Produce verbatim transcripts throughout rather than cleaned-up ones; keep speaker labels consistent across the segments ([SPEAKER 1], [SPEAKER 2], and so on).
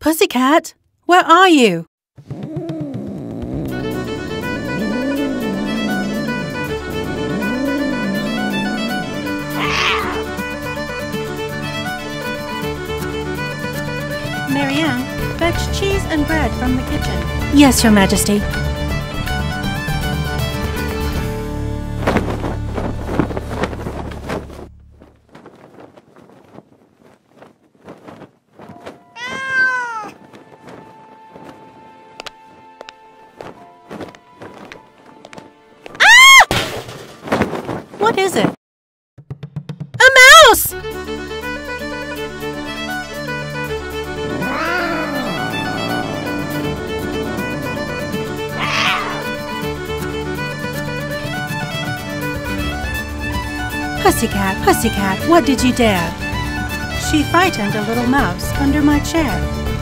[SPEAKER 1] Pussycat, where are you?
[SPEAKER 2] Marianne, fetch cheese and bread from the kitchen.
[SPEAKER 1] Yes, Your Majesty.
[SPEAKER 2] What is it?
[SPEAKER 1] A mouse! Pussycat, Pussycat, what did you dare?
[SPEAKER 2] She frightened a little mouse under my chair.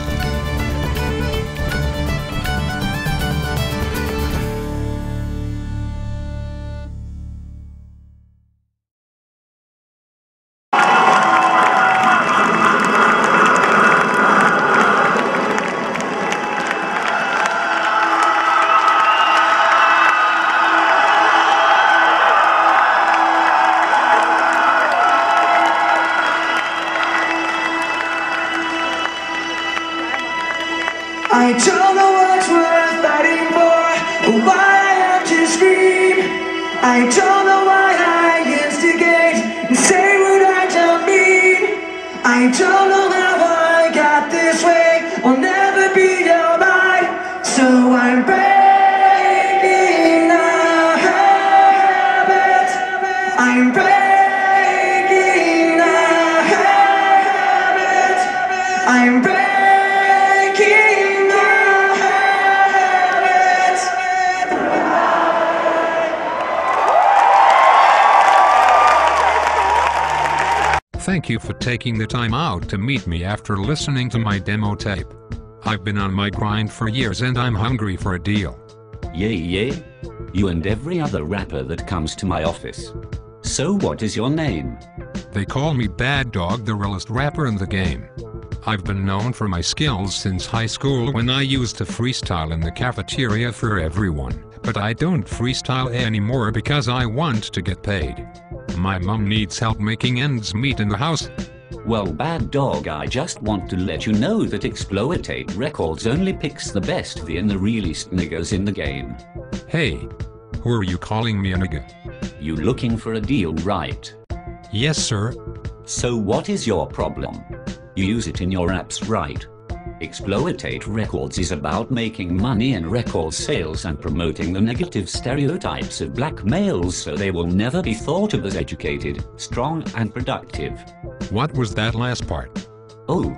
[SPEAKER 3] I don't know what's worth fighting for, or why I have to scream. I don't know why I instigate and say what I don't mean. I don't know how I got this way, I'll never be alright. So I'm breaking a habit. I'm breaking a habit. I'm breaking
[SPEAKER 4] Thank you for taking the time out to meet me after listening to my demo tape. I've been on my grind for years and I'm hungry for a deal.
[SPEAKER 5] Yay yay. You and every other rapper that comes to my office. So what is your name?
[SPEAKER 4] They call me Bad Dog, the realest rapper in the game. I've been known for my skills since high school when I used to freestyle in the cafeteria for everyone, but I don't freestyle anymore because I want to get paid. My mom needs help making ends meet in the house.
[SPEAKER 5] Well, Bad Dog, I just want to let you know that Exploitate Records only picks the best and the realest niggas in the game.
[SPEAKER 4] Hey, who are you calling me a nigga?
[SPEAKER 5] You looking for a deal, right?
[SPEAKER 4] Yes, sir.
[SPEAKER 5] So what is your problem? You use it in your apps, right? Exploitate Records is about making money and record sales and promoting the negative stereotypes of black males so they will never be thought of as educated, strong and productive.
[SPEAKER 4] What was that last part?
[SPEAKER 5] Oh.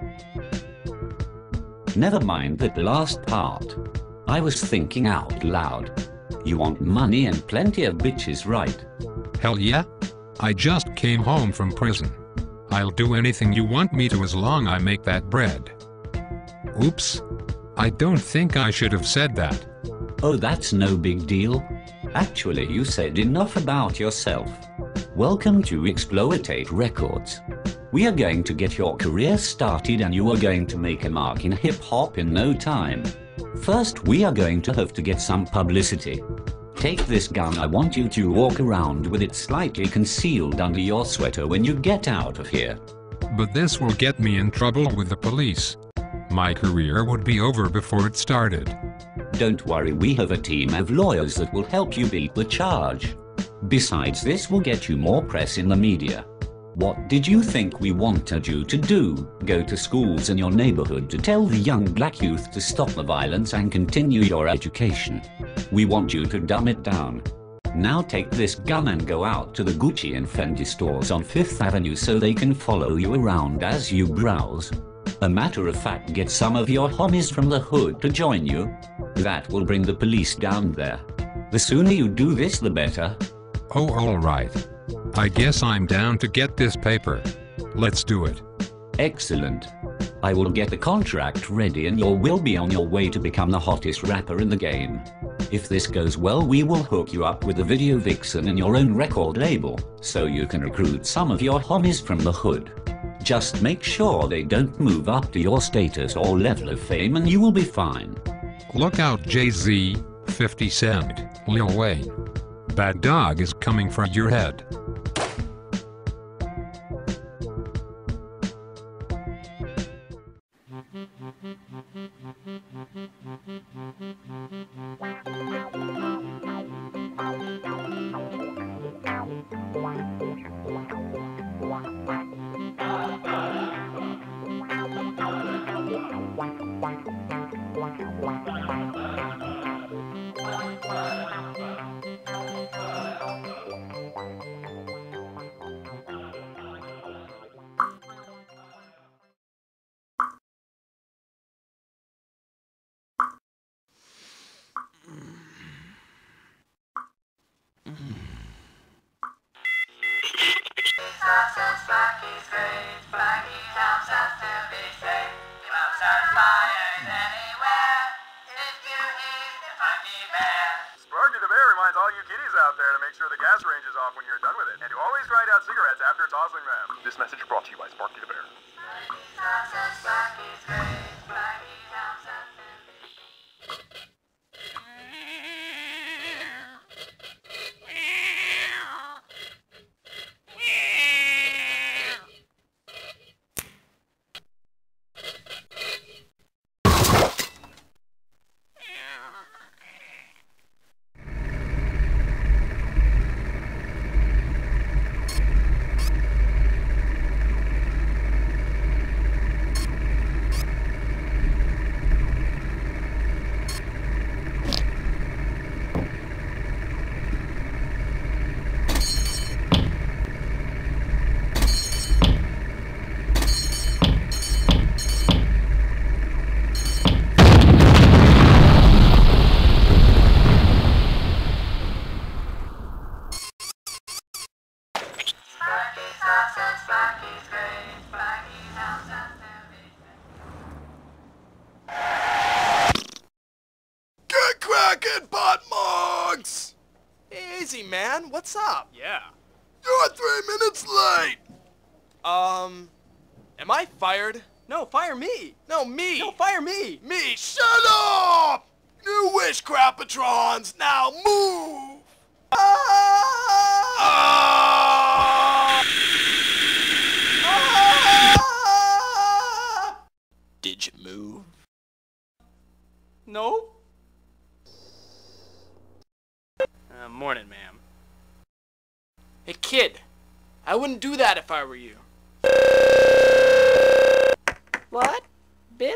[SPEAKER 5] Never mind that last part. I was thinking out loud. You want money and plenty of bitches, right?
[SPEAKER 4] Hell yeah. I just came home from prison. I'll do anything you want me to as long as I make that bread. Oops. I don't think I should have said that.
[SPEAKER 5] Oh, that's no big deal. Actually, you said enough about yourself. Welcome to Exploitate Records. We are going to get your career started and you are going to make a mark in hip-hop in no time. First, we are going to have to get some publicity. Take this gun. I want you to walk around with it slightly concealed under your sweater when you get out of here.
[SPEAKER 4] But this will get me in trouble with the police. My career would be over before it started.
[SPEAKER 5] Don't worry, we have a team of lawyers that will help you beat the charge. Besides, this will get you more press in the media. What did you think we wanted you to do? Go to schools in your neighborhood to tell the young black youth to stop the violence and continue your education. We want you to dumb it down. Now take this gun and go out to the Gucci and Fendi stores on Fifth Avenue so they can follow you around as you browse. A matter of fact, get some of your homies from the hood to join you. That will bring the police down there. The sooner you do this, the better.
[SPEAKER 4] Oh, alright. I guess I'm down to get this paper. Let's do it.
[SPEAKER 5] Excellent. I will get the contract ready and you will be on your way to become the hottest rapper in the game. If this goes well, we will hook you up with a video vixen and your own record label, so you can recruit some of your homies from the hood. Just make sure they don't move up to your status or level of fame and you will be fine.
[SPEAKER 4] Look out, Jay-Z, fifty Cent, Lil Wayne. Bad Dog is coming for your head.
[SPEAKER 6] Sparky the Bear reminds all you kiddies out there to make sure the gas range is off when you're done with it, and to always grind out cigarettes after tossing them. This message brought to you by Sparky the Bear.
[SPEAKER 7] Get cracking, butt mugs! Easy, man. What's up?
[SPEAKER 6] Yeah.
[SPEAKER 7] You're three minutes late! Um, am I fired?
[SPEAKER 8] No, fire me!
[SPEAKER 7] No, me!
[SPEAKER 8] No, fire me!
[SPEAKER 7] Me! Shut up! You wish, Crapatrons! Now move! Ah! Ah! Ah! Did you move?
[SPEAKER 8] No? Uh, morning, ma'am.
[SPEAKER 7] Hey, kid. I wouldn't do that if I were you.
[SPEAKER 8] What? Billy?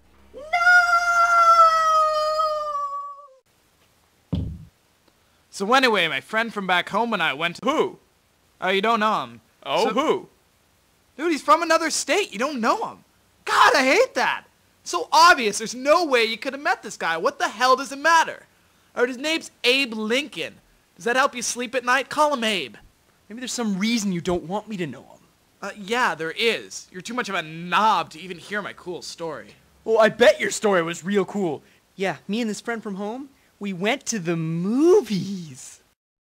[SPEAKER 9] So anyway, my friend from back home and I went to...
[SPEAKER 8] Who?
[SPEAKER 9] Oh, you don't know him.
[SPEAKER 8] Oh,
[SPEAKER 9] So-
[SPEAKER 8] who?
[SPEAKER 9] Dude, he's from another state. You don't know him. God, I hate that. So obvious. There's no way you could have met this guy. What the hell does it matter? Or his name's Abe Lincoln. Does that help you sleep at night? Call him Abe.
[SPEAKER 8] Maybe there's some reason you don't want me to know him.
[SPEAKER 9] Uh, yeah, there is. You're too much of a knob to even hear my cool story.
[SPEAKER 8] Well, I bet your story was real cool. Yeah, me and this friend from home, we went to the movies.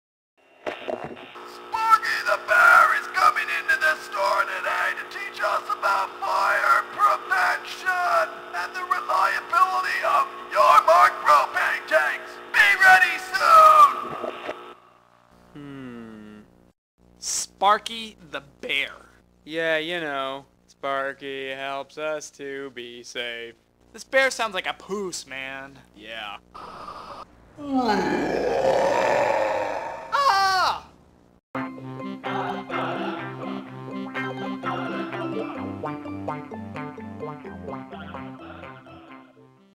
[SPEAKER 7] Sparky the Bear is coming into the store today to teach us about fire prevention and the reliability of your marked propane tanks. Be ready soon!
[SPEAKER 8] Hmm.
[SPEAKER 9] Sparky the Bear.
[SPEAKER 8] Yeah, you know, Sparky helps us to be safe.
[SPEAKER 9] This bear sounds like a poos, man.
[SPEAKER 8] Yeah.